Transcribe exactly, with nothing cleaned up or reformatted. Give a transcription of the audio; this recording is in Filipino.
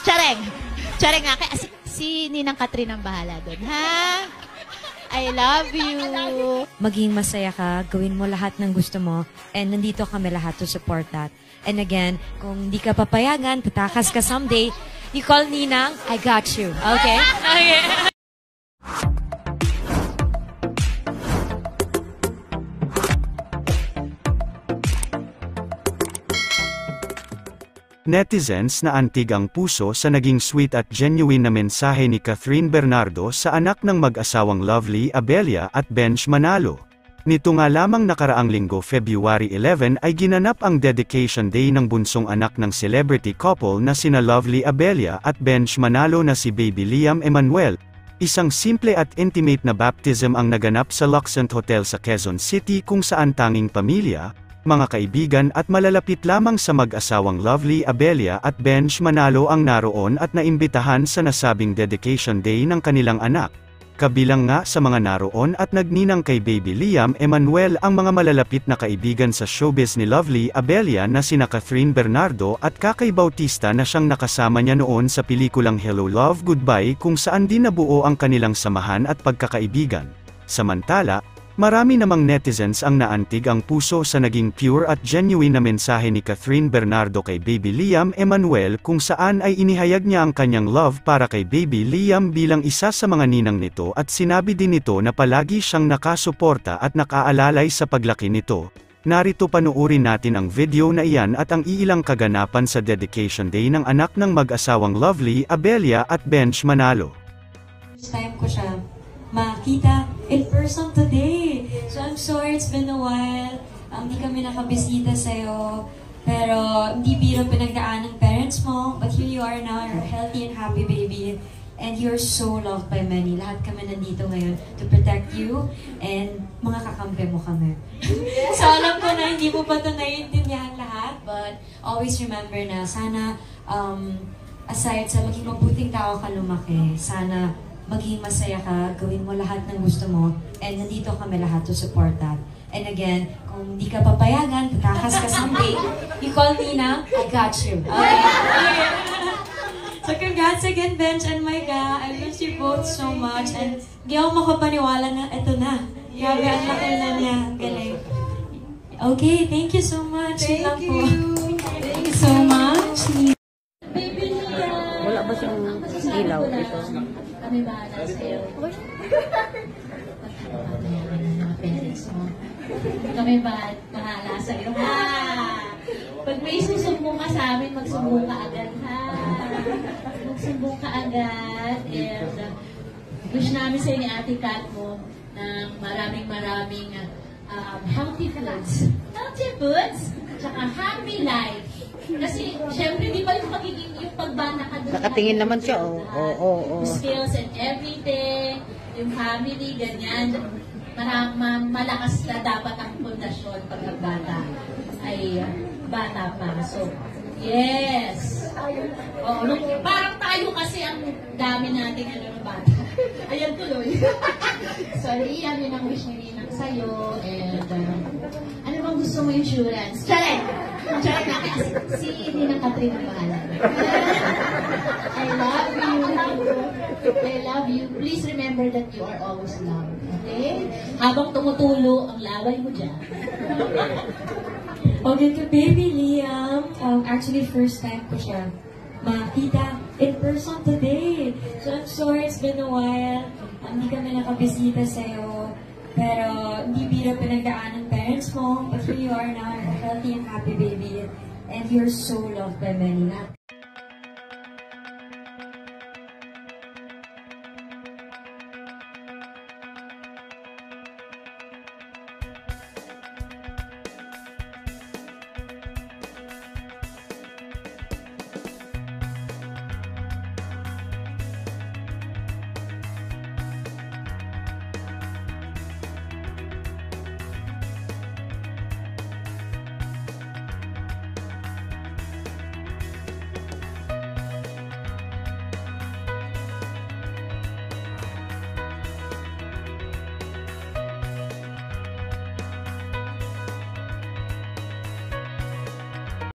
Chareng! Chareng nga. Kaya si, si Ninang Catherine ang bahala doon, ha? I love you. Maging masaya ka, gawin mo lahat ng gusto mo, and nandito kami lahat to support that. And again, kung di ka papayagan, tatakas ka someday, you call Ninang, I got you. Okay? Okay. Netizens na antig ang puso sa naging sweet at genuine na mensahe ni Catherine Bernardo sa anak ng mag-asawang Lovely Abelia at Benj Manalo. Nito nga lamang nakaraang linggo February eleven ay ginanap ang dedication day ng bunsong anak ng celebrity couple na sina Lovely Abelia at Benj Manalo na si Baby Liam Emmanuel. Isang simple at intimate na baptism ang naganap sa Luxent Hotel sa Quezon City kung saan tanging pamilya, mga kaibigan at malalapit lamang sa mag-asawang Lovely Abelia at Benj Manalo ang naroon at naimbitahan sa nasabing dedication day ng kanilang anak. Kabilang nga sa mga naroon at nagninang kay Baby Liam Emmanuel ang mga malalapit na kaibigan sa showbiz ni Lovely Abelia na sina Catherine Bernardo at Kakay Bautista na siyang nakasama niya noon sa pelikulang Hello Love Goodbye kung saan din nabuo ang kanilang samahan at pagkakaibigan. Samantala, marami namang netizens ang naantig ang puso sa naging pure at genuine na mensahe ni Catherine Bernardo kay Baby Liam Emmanuel kung saan ay inihayag niya ang kanyang love para kay Baby Liam bilang isa sa mga ninang nito at sinabi din nito na palagi siyang nakasuporta at nakaalalay sa paglaki nito. Narito panoorin natin ang video na iyan at ang iilang kaganapan sa dedication day ng anak ng mag-asawang Lovely Abelia at Benj Manalo. First time ko siya makita in person today. So I'm sorry it's been a while. Um, hindi kami nakabisita sa'yo. Pero hindi biro pinagdaan ng parents mo. But here you are now, you're a healthy and happy baby. And you're so loved by many. Lahat kami nandito ngayon to protect you. And mga kakampi mo kami. So alam ko na hindi mo pa ito naiintindihan lahat. But always remember na sana um, aside sa maging mabuting tao ka lumaki, sana maging masaya ka, gawin mo lahat ng gusto mo, and nandito kami lahat to support that. And again, kung di ka papayagan, tatakas ka someday, you call Nina, I got you. Okay? Okay. So congrats again, Benj and Micah. I wish you both so much, and hindi ako makapaniwala na eto na. Grabe, ang laki na niya. Galing. Okay, thank you so much. Thank Lang you. Po. Thank you so much. Baby Lia. Wala ba siyang ilaw ito? Kami bahala sa'yo. Kami ba bahala sa'yo, ha? Pag may susumbong ka sa amin, magsumbong ka agad, ha? Magsumbong ka agad. And uh, wish namin sa'yo ni Ate Kat mo ng maraming maraming um, healthy foods. Healthy foods? Tsaka happy life. Kasi, syempre, di ba yung magiging yung pagbana ka doon? Nakatingin naman siya, oh. Oo, oo, oo. Skills and everything, yung family, ganyan. Marang, ma malakas na dapat ang pundasyon pag ang bata ay uh, bata pa. So, yes. Oh, nung, parang tayo kasi ang dami nating ano ng bata. Ayan tuloy. So, iyan yun ang wish ni Ninang sa'yo. And, um, ano bang gusto mo insurance? Chareng! Chareng na kasi si Ninang Catherine ang bahala. I love you. I love you. Please remember that you are always loved. Okay? Habang tumutulo ang laway mo dyan. Okay, to Baby Liam, um, actually first time ko siya makita in person today. So I'm sorry it's been a while. Um, hindi kami nakabisita sa'yo. Pero hindi biro pinagdaan ng parents mo. But here you are now, you're a healthy and happy baby. And you're so loved by many.